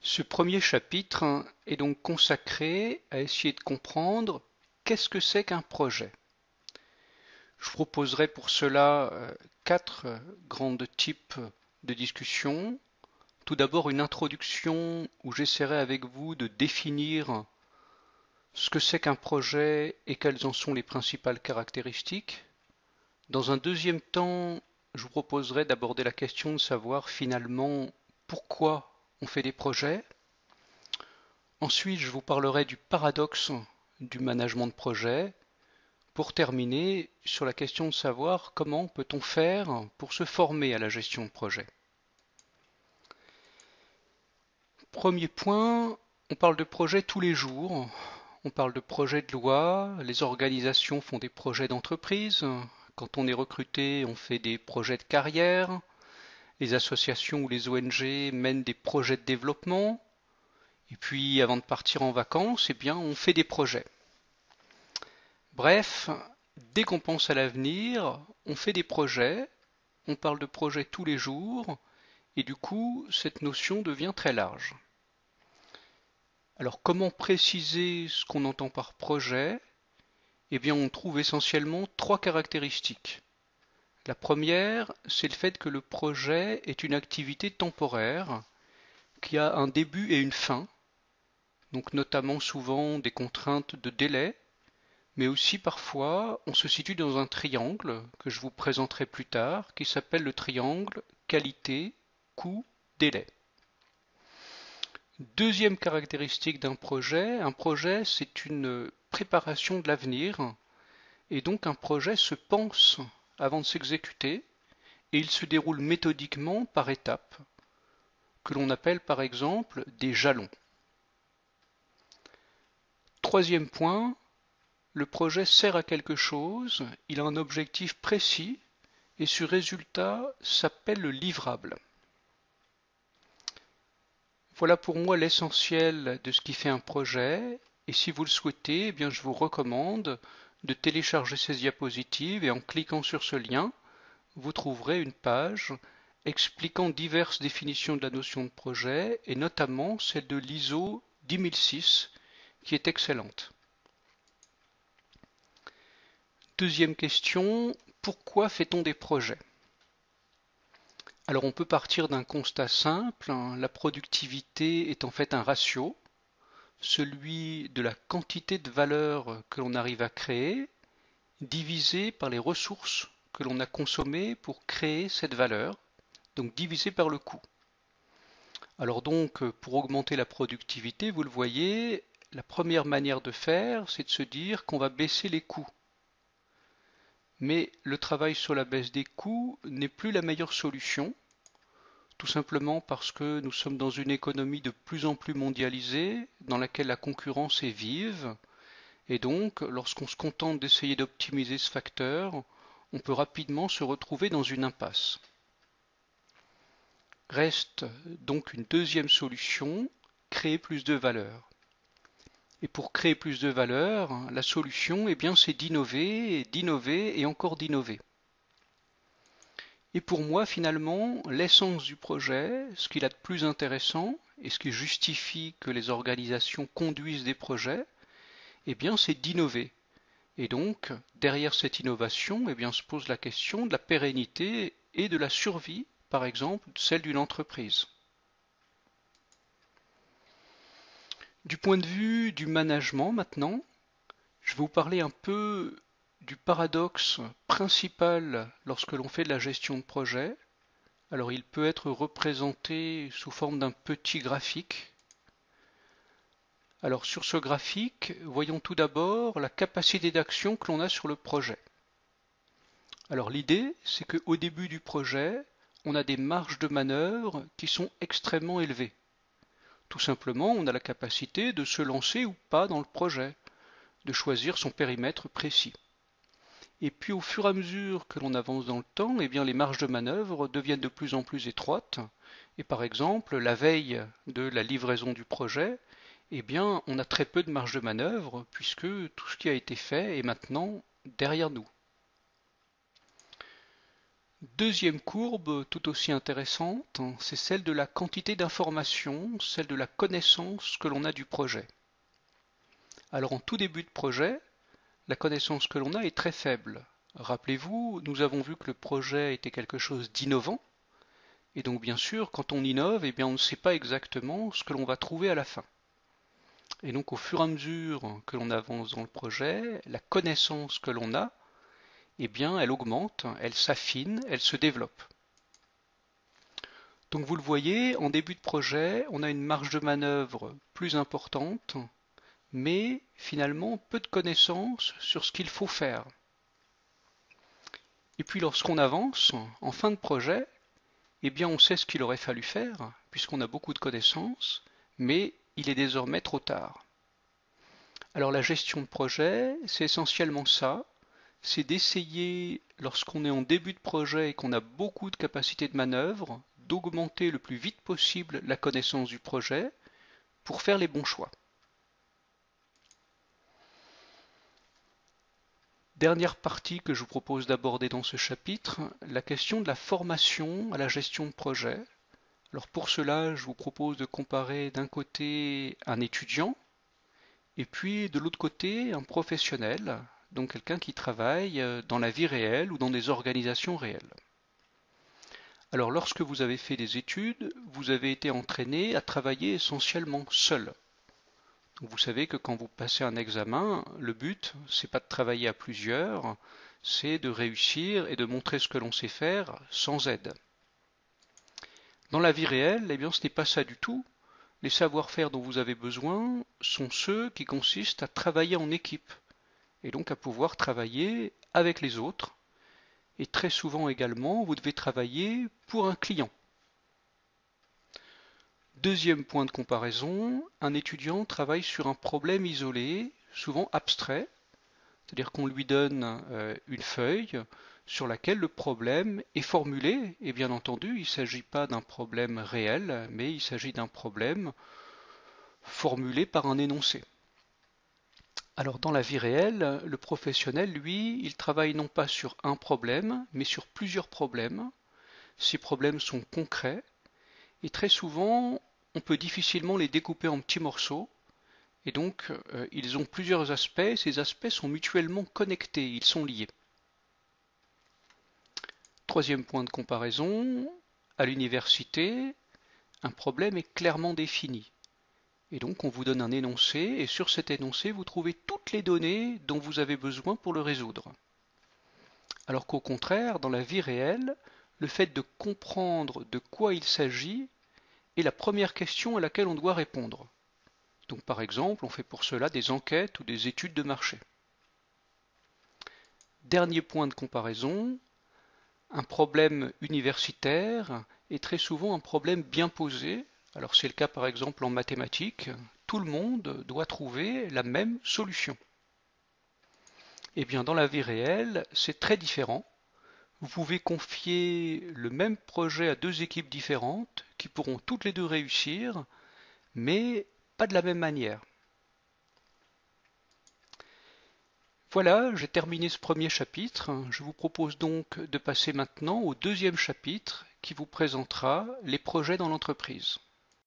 Ce premier chapitre est donc consacré à essayer de comprendre qu'est-ce que c'est qu'un projet. Je proposerai pour cela quatre grands types de discussion. Tout d'abord une introduction où j'essaierai avec vous de définir ce que c'est qu'un projet et quelles en sont les principales caractéristiques. Dans un deuxième temps, je vous proposerai d'aborder la question de savoir finalement pourquoi on fait des projets. Ensuite, je vous parlerai du paradoxe du management de projet, pour terminer sur la question de savoir comment peut-on faire pour se former à la gestion de projet. Premier point, on parle de projet tous les jours, on parle de projet de loi, les organisations font des projets d'entreprise, quand on est recruté, on fait des projets de carrière, les associations ou les ONG mènent des projets de développement, et puis avant de partir en vacances, eh bien, on fait des projets. Bref, dès qu'on pense à l'avenir, on fait des projets, on parle de projets tous les jours, et du coup, cette notion devient très large. Alors, comment préciser ce qu'on entend par projet? Eh bien, on trouve essentiellement trois caractéristiques. La première, c'est le fait que le projet est une activité temporaire qui a un début et une fin, donc notamment souvent des contraintes de délai, mais aussi parfois on se situe dans un triangle que je vous présenterai plus tard, qui s'appelle le triangle qualité, coût, délai. Deuxième caractéristique d'un projet, un projet c'est une préparation de l'avenir, et donc un projet se pense avant de s'exécuter, et il se déroule méthodiquement par étapes, que l'on appelle par exemple des jalons. Troisième point, le projet sert à quelque chose, il a un objectif précis, et ce résultat s'appelle le livrable. Voilà pour moi l'essentiel de ce qui fait un projet, et si vous le souhaitez, eh bien je vous recommande de télécharger ces diapositives et en cliquant sur ce lien, vous trouverez une page expliquant diverses définitions de la notion de projet, et notamment celle de l'ISO 10006, qui est excellente. Deuxième question, pourquoi fait-on des projets? Alors on peut partir d'un constat simple, la productivité est en fait un ratio, celui de la quantité de valeur que l'on arrive à créer, divisé par les ressources que l'on a consommées pour créer cette valeur, donc divisé par le coût. Alors donc, pour augmenter la productivité, vous le voyez, la première manière de faire, c'est de se dire qu'on va baisser les coûts. Mais le travail sur la baisse des coûts n'est plus la meilleure solution, tout simplement parce que nous sommes dans une économie de plus en plus mondialisée, dans laquelle la concurrence est vive, et donc, lorsqu'on se contente d'essayer d'optimiser ce facteur, on peut rapidement se retrouver dans une impasse. Reste donc une deuxième solution, créer plus de valeur. Et pour créer plus de valeur, la solution, eh bien, c'est d'innover, d'innover et encore d'innover. Et pour moi, finalement, l'essence du projet, ce qu'il a de plus intéressant et ce qui justifie que les organisations conduisent des projets, eh bien, c'est d'innover. Et donc, derrière cette innovation, eh bien, se pose la question de la pérennité et de la survie, par exemple, celle d'une entreprise. Du point de vue du management maintenant, je vais vous parler un peu du paradoxe principal lorsque l'on fait de la gestion de projet. Alors il peut être représenté sous forme d'un petit graphique. Alors sur ce graphique, voyons tout d'abord la capacité d'action que l'on a sur le projet. Alors l'idée, c'est qu'au début du projet, on a des marges de manœuvre qui sont extrêmement élevées. Tout simplement, on a la capacité de se lancer ou pas dans le projet, de choisir son périmètre précis. Et puis au fur et à mesure que l'on avance dans le temps, eh bien, les marges de manœuvre deviennent de plus en plus étroites. Et par exemple, la veille de la livraison du projet, eh bien, on a très peu de marge de manœuvre puisque tout ce qui a été fait est maintenant derrière nous. Deuxième courbe, tout aussi intéressante, c'est celle de la quantité d'informations, celle de la connaissance que l'on a du projet. Alors en tout début de projet, la connaissance que l'on a est très faible. Rappelez-vous, nous avons vu que le projet était quelque chose d'innovant, et donc bien sûr, quand on innove, eh bien, on ne sait pas exactement ce que l'on va trouver à la fin. Et donc au fur et à mesure que l'on avance dans le projet, la connaissance que l'on a, eh bien, elle augmente, elle s'affine, elle se développe. Donc vous le voyez, en début de projet, on a une marge de manœuvre plus importante, mais finalement peu de connaissances sur ce qu'il faut faire. Et puis lorsqu'on avance, en fin de projet, eh bien on sait ce qu'il aurait fallu faire, puisqu'on a beaucoup de connaissances, mais il est désormais trop tard. Alors la gestion de projet, c'est essentiellement ça, c'est d'essayer, lorsqu'on est en début de projet et qu'on a beaucoup de capacités de manœuvre, d'augmenter le plus vite possible la connaissance du projet pour faire les bons choix. Dernière partie que je vous propose d'aborder dans ce chapitre, la question de la formation à la gestion de projet. Alors pour cela, je vous propose de comparer d'un côté un étudiant et puis de l'autre côté un professionnel, donc quelqu'un qui travaille dans la vie réelle ou dans des organisations réelles. Alors lorsque vous avez fait des études, vous avez été entraîné à travailler essentiellement seul. Donc vous savez que quand vous passez un examen, le but, c'est pas de travailler à plusieurs, c'est de réussir et de montrer ce que l'on sait faire sans aide. Dans la vie réelle, eh bien, ce n'est pas ça du tout. Les savoir-faire dont vous avez besoin sont ceux qui consistent à travailler en équipe, et donc à pouvoir travailler avec les autres. Et très souvent également, vous devez travailler pour un client. Deuxième point de comparaison, un étudiant travaille sur un problème isolé, souvent abstrait, c'est-à-dire qu'on lui donne une feuille sur laquelle le problème est formulé, et bien entendu, il ne s'agit pas d'un problème réel, mais il s'agit d'un problème formulé par un énoncé. Alors dans la vie réelle, le professionnel, lui, il travaille non pas sur un problème, mais sur plusieurs problèmes. Ces problèmes sont concrets, et très souvent, on peut difficilement les découper en petits morceaux, et donc ils ont plusieurs aspects, ces aspects sont mutuellement connectés, ils sont liés. Troisième point de comparaison, à l'université, un problème est clairement défini. Et donc on vous donne un énoncé, et sur cet énoncé, vous trouvez toutes les données dont vous avez besoin pour le résoudre. Alors qu'au contraire, dans la vie réelle, le fait de comprendre de quoi il s'agit est la première question à laquelle on doit répondre. Donc par exemple, on fait pour cela des enquêtes ou des études de marché. Dernier point de comparaison, un problème universitaire est très souvent un problème bien posé. Alors c'est le cas par exemple en mathématiques, tout le monde doit trouver la même solution. Eh bien dans la vie réelle, c'est très différent. Vous pouvez confier le même projet à deux équipes différentes qui pourront toutes les deux réussir, mais pas de la même manière. Voilà, j'ai terminé ce premier chapitre. Je vous propose donc de passer maintenant au deuxième chapitre qui vous présentera les projets dans l'entreprise.